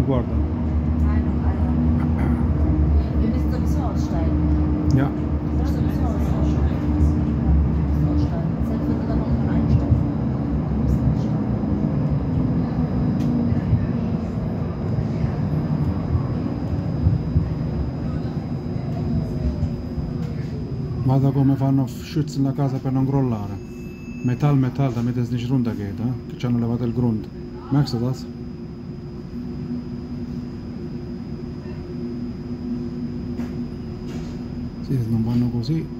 guarda. Wir müssen sowieso aussteigen. Ja. Wir müssen sowieso aussteigen. Selbst wenn du dann noch mal einsteigst. Du musst aussteigen. Guarda come fanno a schützen la casa per non crollare. Metall, damit es nicht runtergeht, che ci hanno levato il Grund. Merkst du das? Sì, se non vanno così